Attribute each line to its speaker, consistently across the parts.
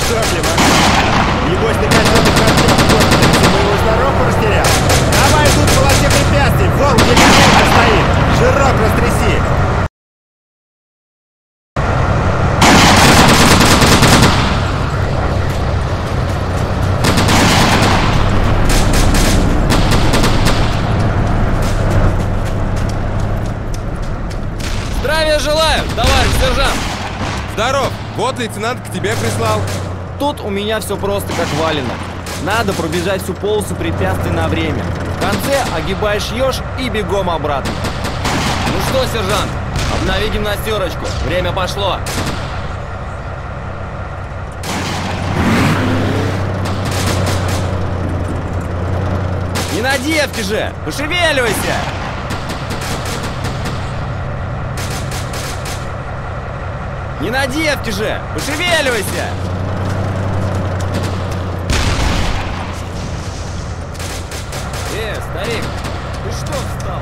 Speaker 1: Сопли, Максим. Небось, ты кольцо-то ты моего здоровку растерял? Давай тут в полосе препятствий, вон где линейка стоит. Жирок растряси.
Speaker 2: Здравия желаю, товарищ сержант!
Speaker 3: Здоров! Вот лейтенант к тебе прислал.
Speaker 2: Тут у меня все просто как валенок. Надо пробежать всю полосу препятствий на время. В конце огибаешь еж и бегом обратно. Ну что, сержант, обнови гимнастерочку. Время пошло. Не на девке же! Пошевеливайся! Не на девке же! Пошевеливайся! Старик, ты что встал?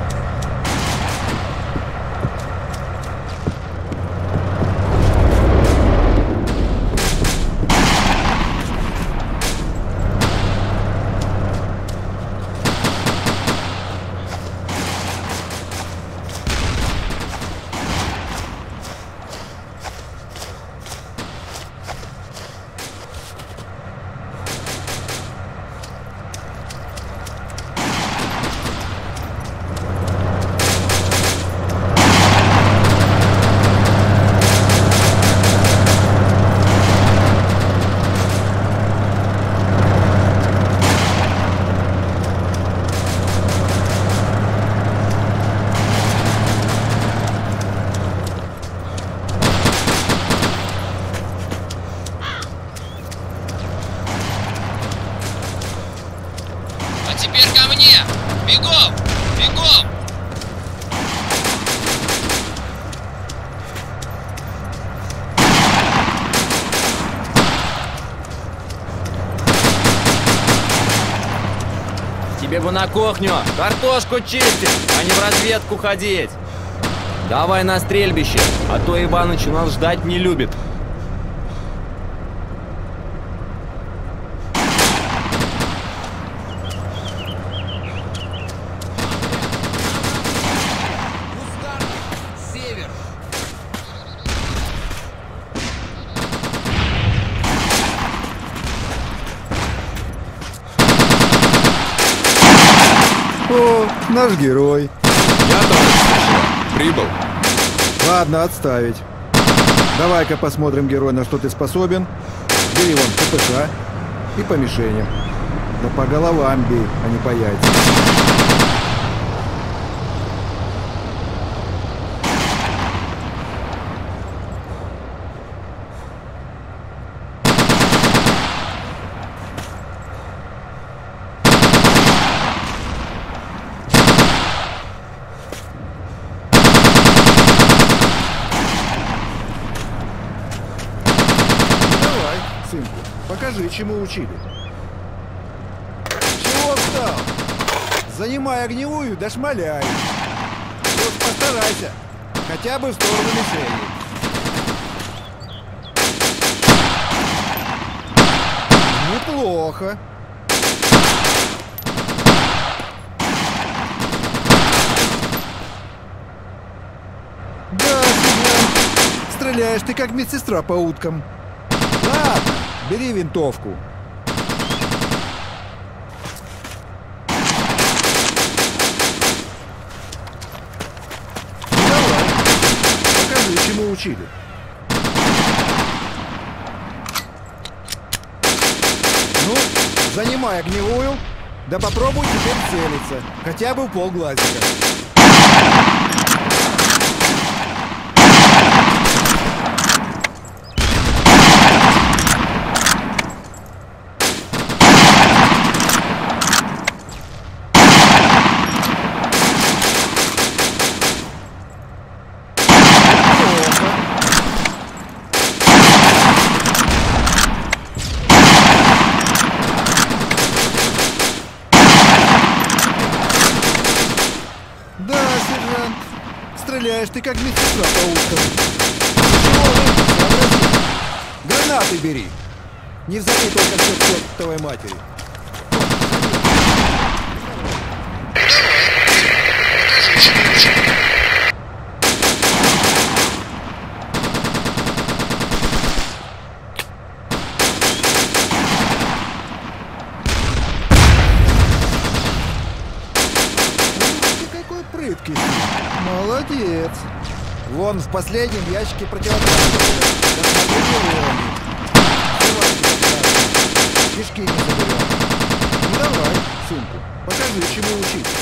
Speaker 4: Теперь ко мне! Бегом! Бегом!
Speaker 2: Тебе бы на кухню картошку чистить, а не в разведку ходить. Давай на стрельбище, а то Иваныч нас ждать не любит.
Speaker 5: О, наш герой.
Speaker 3: Я, товарищ старшина, прибыл.
Speaker 5: Ладно, отставить. Давай-ка посмотрим, герой, на что ты способен. Бери вон ППШ и по мишеням. Да по головам бей, а не по яйцам. Сынку, покажи, чему учили. Чего встал? Занимай огневую, да шмаляй. Вот постарайся, хотя бы в сторону мишени. Неплохо. Да, сержант, стреляешь ты как медсестра по уткам. Ладно, бери винтовку. Давай, покажи, чему учили. Ну, занимай огневую, да попробуй теперь целиться, хотя бы в полглазика. Да, сержант, стреляешь ты как медсестра по уткам. Чего вы? Гранаты бери. Не взорви только все к чертовой матери.
Speaker 4: Покажи, чего учил.
Speaker 5: Ты какой прыткий. Молодец. Вон в последнем ящике противотанковые. Кишки не заберем. Ну давай, сумку. Покажи, чему учиться.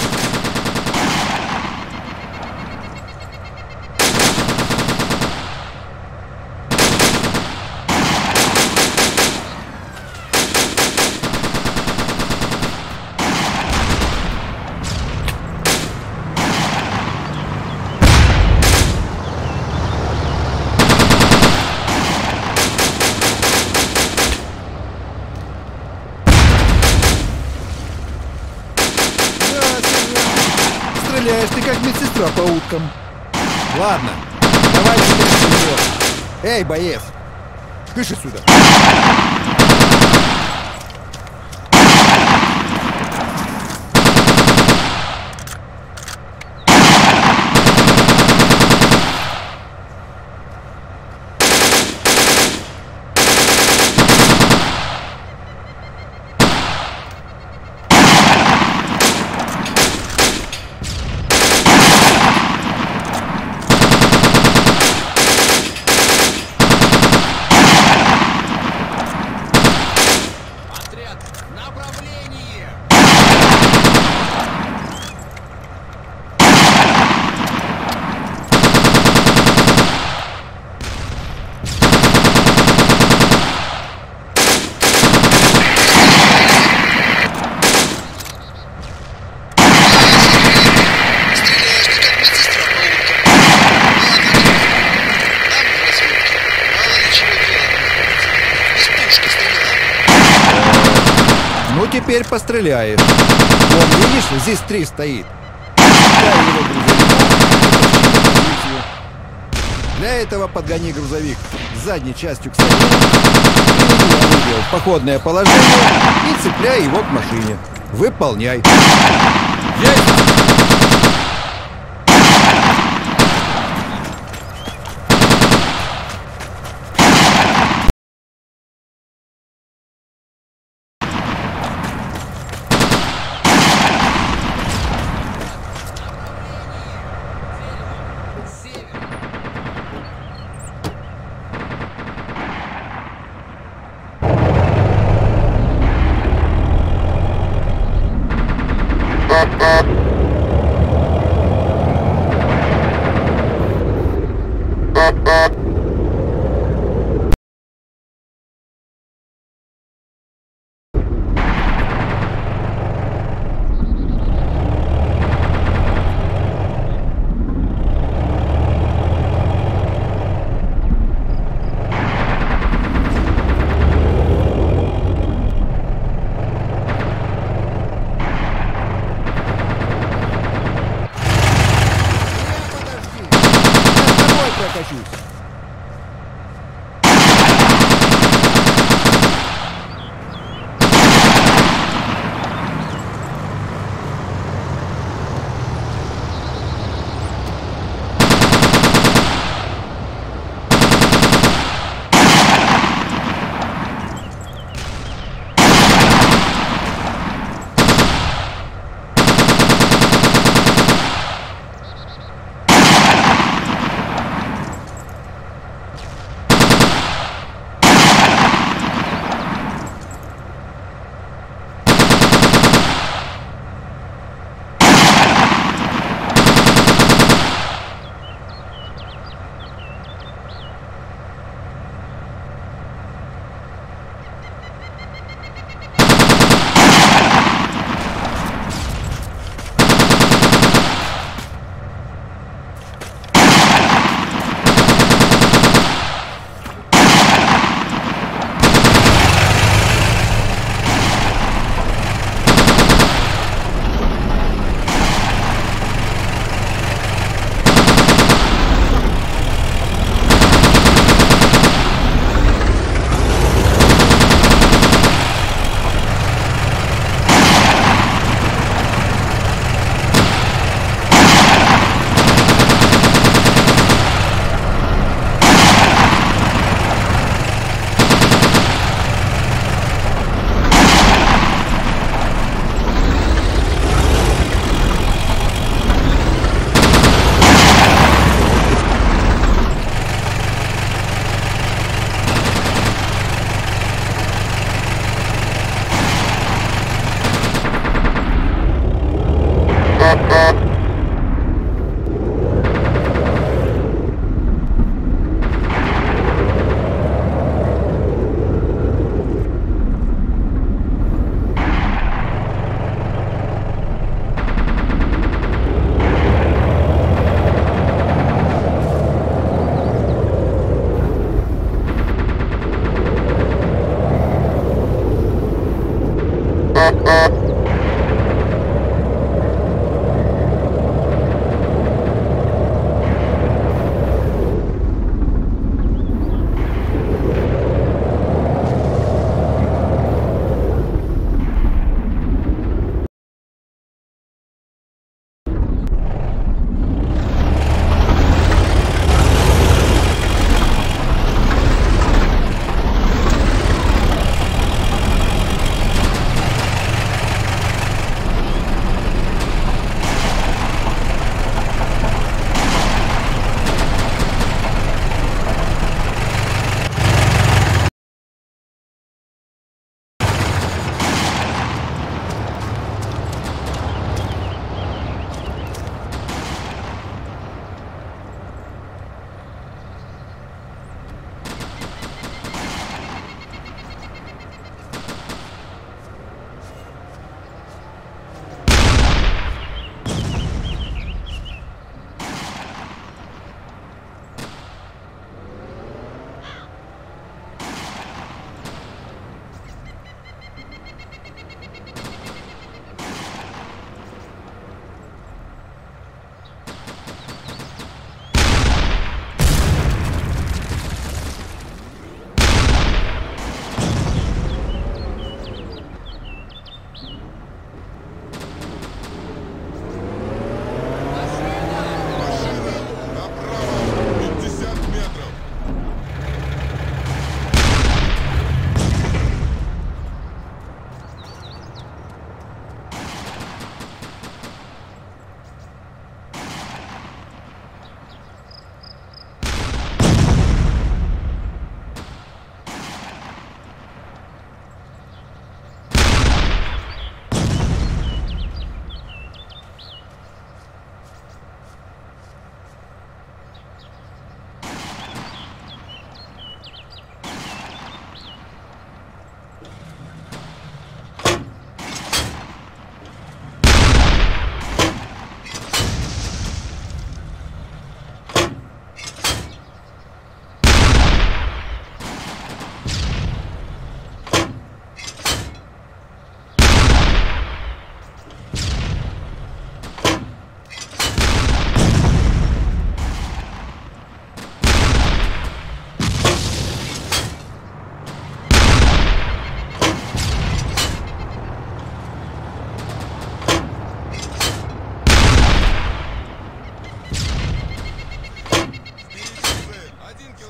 Speaker 5: Стреляешь ты как медсестра по уткам. Ладно, давай теперь вперед. Эй, боец, кыш сюда. Теперь постреляешь. Вон, видишь, здесь 3 стоит. Для этого подгони грузовик с задней частью к стороне, в походное положение и цепляй его к машине. Выполняй.
Speaker 3: Есть!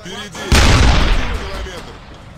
Speaker 3: Впереди! 1 километр!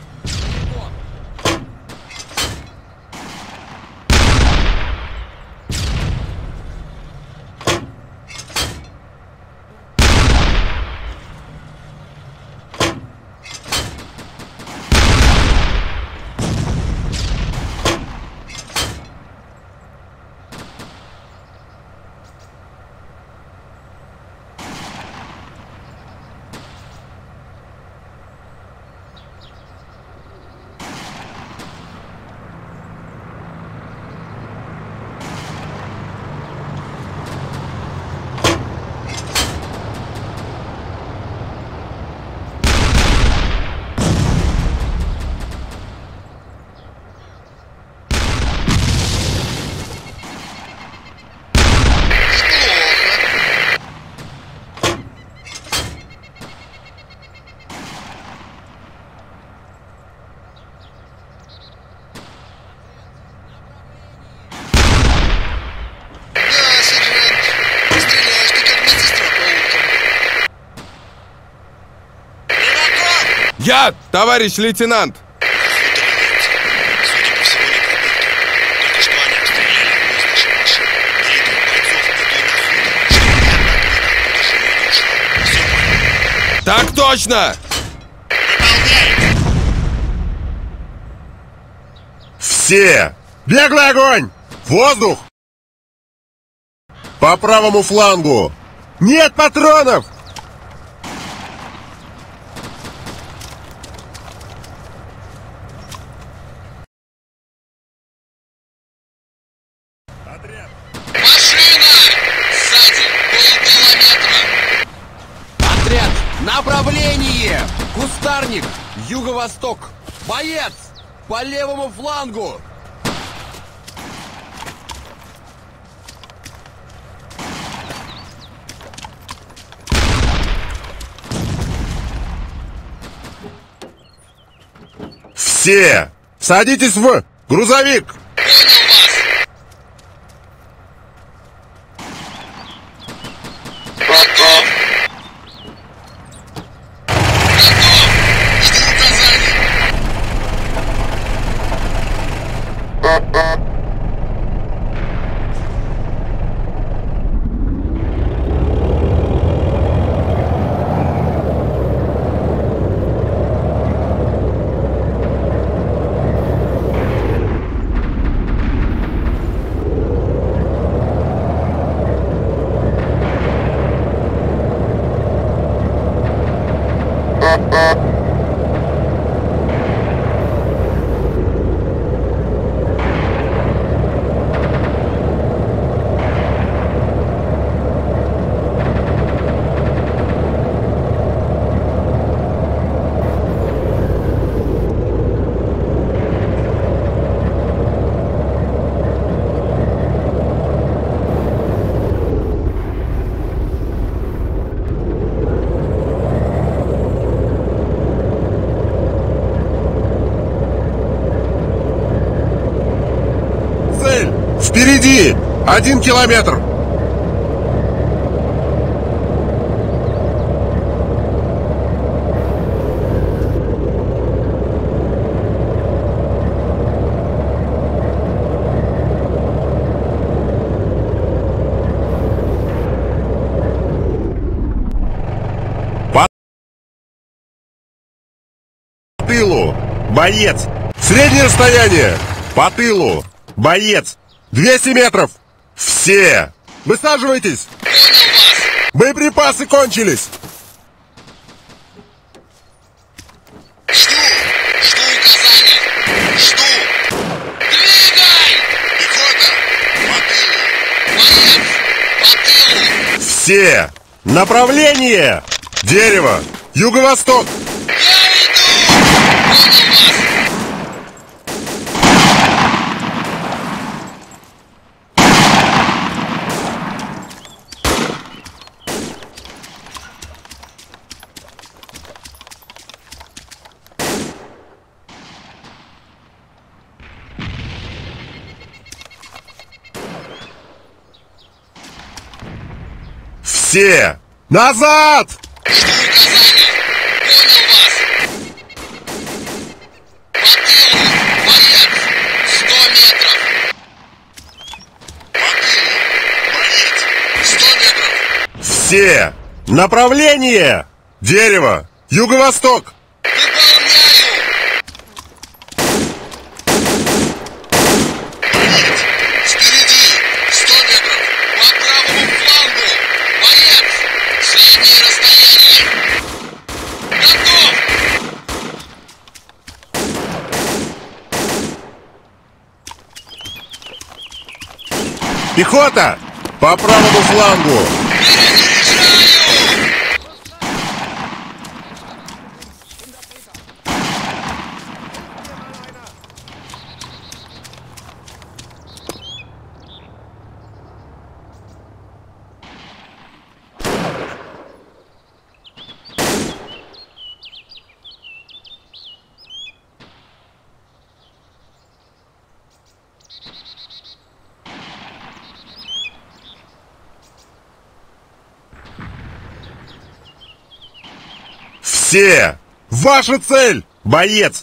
Speaker 3: Я, товарищ лейтенант!
Speaker 4: Судя по всему, не пробиты. Только что они обстреляли одну из наших машин. Перейдут бойцов, иду на суток, чтобы я оттуда живой не ушла. Все понял?
Speaker 3: Так точно!
Speaker 1: Все! Беглый огонь! Воздух! По правому флангу! Нет патронов!
Speaker 4: Машина! Сзади! Полкилометра!
Speaker 2: Отряд! Направление! Кустарник! Юго-восток! Боец! По левому флангу!
Speaker 1: Все! Садитесь в грузовик!
Speaker 4: Понял вас! Готов! Готов! Жду указаний!
Speaker 1: Цель! Впереди! 1 километр! По тылу! Боец! Среднее расстояние! По тылу! Боец! 200 метров! Все! Высаживайтесь!
Speaker 4: Понял вас!
Speaker 1: Боеприпасы кончились!
Speaker 4: Жду! Жду указаний! Жду! Двигай! Пехота! По тылу! Боец! По тылу!
Speaker 1: Все! Направление! Дерево! Юго-восток!
Speaker 4: Я иду! Понял вас!
Speaker 1: Все! Назад!
Speaker 4: Жду указаний!
Speaker 6: Все! Направление! Дерево! Юго-восток! Пехота! По правому флангу! Все! Ваша цель, боец!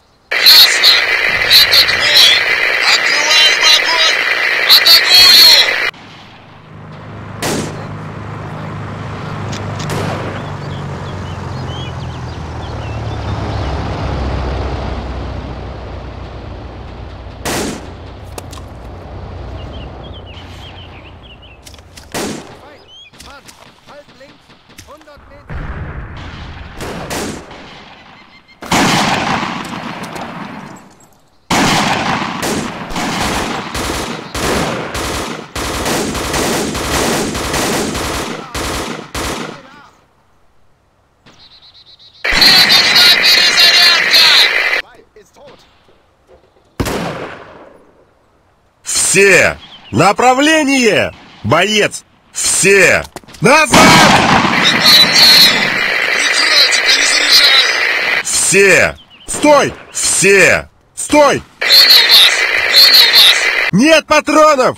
Speaker 6: Все! Направление! Боец! Все! Назад! Все! Стой! Все! Стой! Нет патронов!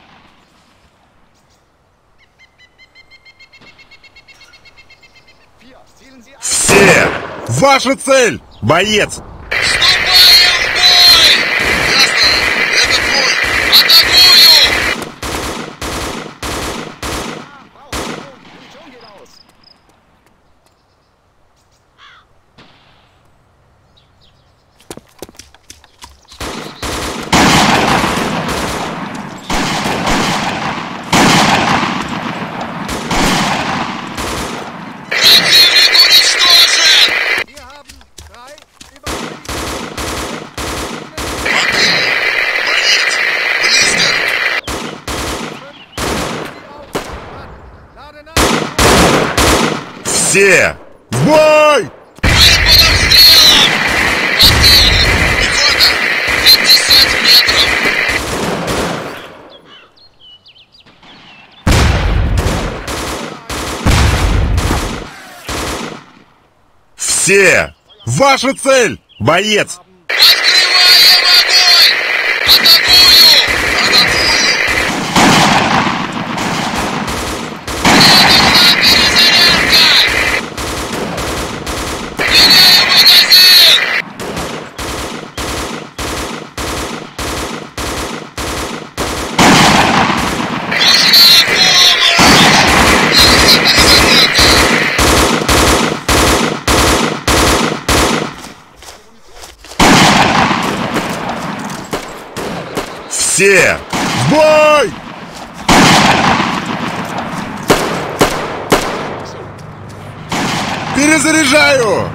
Speaker 6: Все! Ваша цель! Боец! Все! В бой! Все! Ваша цель, боец! Все! В бой! Перезаряжаю!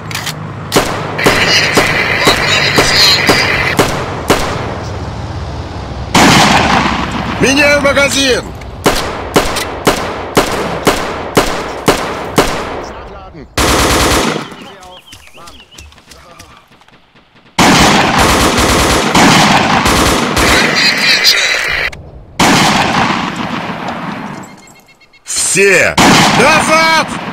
Speaker 6: Меняю магазин! Все! Назад!